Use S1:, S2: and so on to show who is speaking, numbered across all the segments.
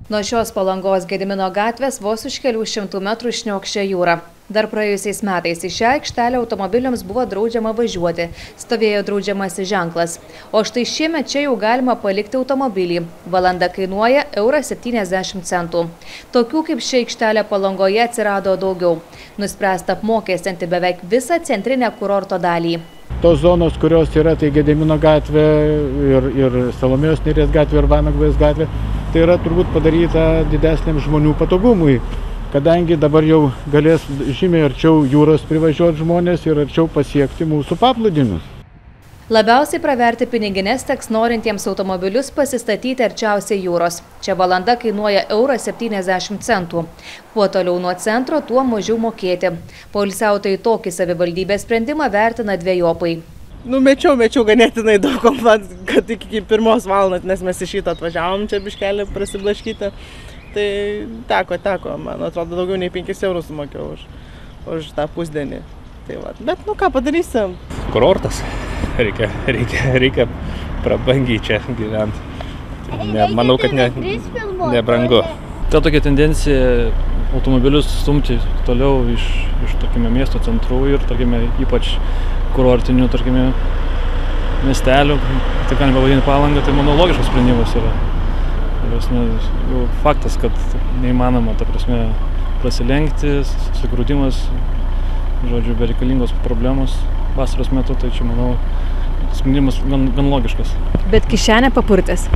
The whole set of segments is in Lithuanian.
S1: Nuo šios Palangos Gedimino gatvės vos už kelių šimtų metrų šniokščia jūra. Dar praėjusiais metais į šią aikštelę automobiliams buvo draudžiama važiuoti, stovėjo draudžiamasis ženklas. O štai šiemet čia jau galima palikti automobilį. Valanda kainuoja €70. Tokių kaip ši aikštelė Palangoje atsirado daugiau. Nuspręsta apmokestinti beveik visą centrinę kurorto dalį.
S2: Tos zonos, kurios yra, tai Gedimino gatvė ir Salomėjos Nėries gatvė ir Vanagvės gatvė, tai yra turbūt padaryta didesniam žmonių patogumui, kadangi dabar jau galės žymiai arčiau jūros privažiuoti žmonės ir arčiau pasiekti mūsų paplūdimius.
S1: Labiausiai praverti pinigines teks norintiems automobilius pasistatyti arčiausiai jūros. Čia valanda kainuoja €70. Kuo toliau nuo centro, tuo mažiau mokėti. Poilsiautojai tokį savivaldybės sprendimą vertina dvejopai.
S3: Mečiau ganėtinai daug, kad iki 1 valandos, nes mes iš ryto atvažiavom čia biškelį prasiblaškyti. Tai teko, man atrodo, daugiau nei 5 eurus sumokėjau už tą pusdienį. Tai va. Bet ką padarysim?
S4: Kurortas. Reikia prabangiai čia gyventi. Manau, kad nebrangu.
S5: Ta tokia tendencija automobilius stumti toliau iš tarkime, miesto centrų ir tarkime, ypač kurortinių tarkime, miestelių, tai galime pavadinti Palangą, tai manau logiškas sprendimas yra. Jau faktas, kad neįmanoma, ta prasme, prasilenkti, susigrūdimas, žodžiu, bereikalingos problemos vasaros metu, tai čia, manau, sprendimas gan logiškas.
S1: Bet kišenė papurtės?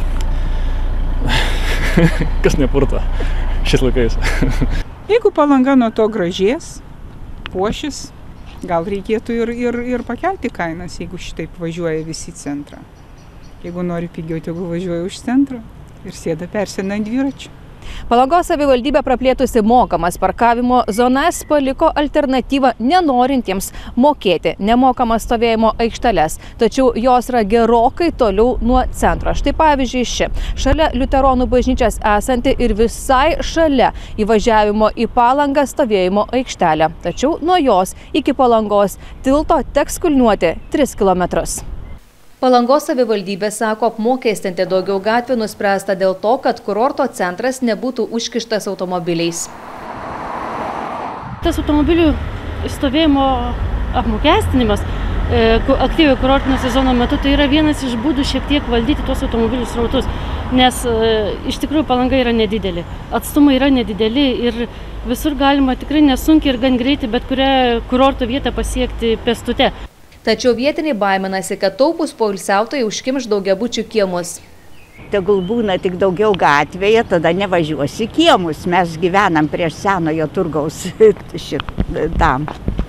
S5: Kas nepurta šiais laikais?
S6: Jeigu Palanga nuo to gražės, puošis, gal reikėtų ir pakelti kainas, jeigu šitaip važiuoja visi centrą. Jeigu nori pigiau, tegu važiuoja už centrą ir persėda ant dviračių.
S1: Palangos savivaldybė praplėtusi mokamas parkavimo zonas paliko alternatyvą nenorintiems mokėti nemokamas stovėjimo aikšteles, tačiau jos yra gerokai toliau nuo centro. Štai pavyzdžiui ši, šalia Liuteronų bažnyčios esanti ir visai šalia įvažiavimo į Palangą stovėjimo aikštelę. Tačiau nuo jos iki Palangos tilto teks kulniuoti 3 kilometrus. Palangos savivaldybė sako, apmokestinti daugiau gatvių nuspręsta dėl to, kad kurorto centras nebūtų užkištas automobiliais.
S7: Tas automobilių stovėjimo apmokestinimas aktyviojo kurortinio sezono metu tai yra vienas iš būdų šiek tiek valdyti tuos automobilių srautus, nes iš tikrųjų Palanga yra nedidelė, atstumai yra nedideli ir visur galima tikrai nesunkiai ir gan greitai bet kurią kurorto vietą pasiekti pėstute.
S1: Tačiau vietiniai baiminasi, kad taupūs poilsiautojai užkimš daugiabučių kiemus.
S8: Tegul būna tik daugiau gatvėje, tada nevažiuosi kiemus. Mes gyvenam prieš senojo turgaus šitam.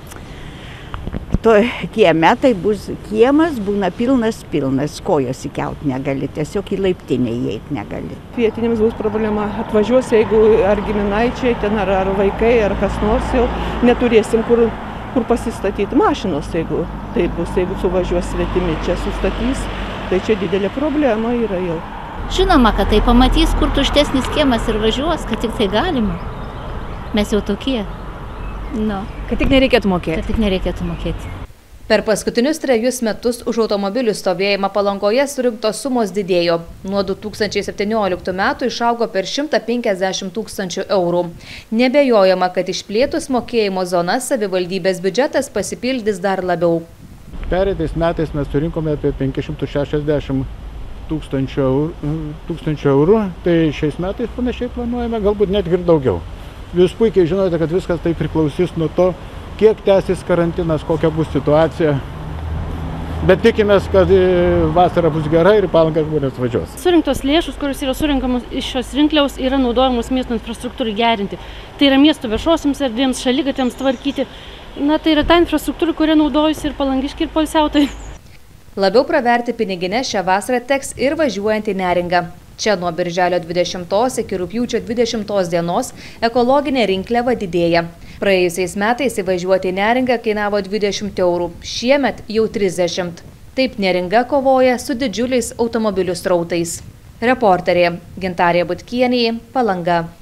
S8: To kieme tai bus kiemas, būna pilnas, kojos įkelt negali, tiesiog į laiptinę įeiti negali.
S3: Vietiniams bus problema. Atvažiuos, jeigu ar giminaičiai, ten ar vaikai, ar kas nors, jau neturėsim kur pasistatyti mašinos, jeigu tai bus, jeigu suvažiuos svetimi, čia sustatys, tai čia didelė problema yra jau.
S9: Žinoma, kad tai pamatys, kur tuštesnis kiemas ir važiuos, kad tik tai galima. Mes jau tokie.
S1: Kad tik nereikėtų mokėti.
S9: Kad tik nereikėtų mokėti.
S1: Per paskutinius 3 metus už automobilių stovėjimą Palangoje surinktos sumos didėjo. Nuo 2017 metų išaugo per 150 000 eurų. Nebejojama, kad išplėtus mokėjimo zonas savivaldybės biudžetas pasipildys dar labiau.
S2: Pereitais metais mes surinkome apie 560 000 eurų, tai šiais metais panašiai planuojame, galbūt net ir daugiau. Jūs puikiai žinote, kad viskas tai priklausys nuo to, kiek tęsis karantinas, kokia bus situacija. Bet tikimės, kad vasara bus gera ir Palangą žmonės važiuos.
S7: Surinktos lėšus, kurios yra surinkamos iš šios rinkliaus, yra naudojamos miesto infrastruktūrai gerinti. Tai yra miesto viešosiams erdvėms, šaligatviams tvarkyti. Tai yra ta infrastruktūra, kurią naudojasi ir palangiškiai, ir poilsiautojai.
S1: Labiau praverti piniginę šią vasarą teks ir važiuojant į Neringą. Čia nuo birželio 20 iki rugpjūčio 20 dienos ekologinė rinkliava didėja. Praėjusiais metais įvažiuoti į Neringą kainavo 20 eurų, šiemet jau 30. Taip Neringa kovoja su didžiuliais automobilių srautais. Reporterė Gintarė Butkienė, Palanga.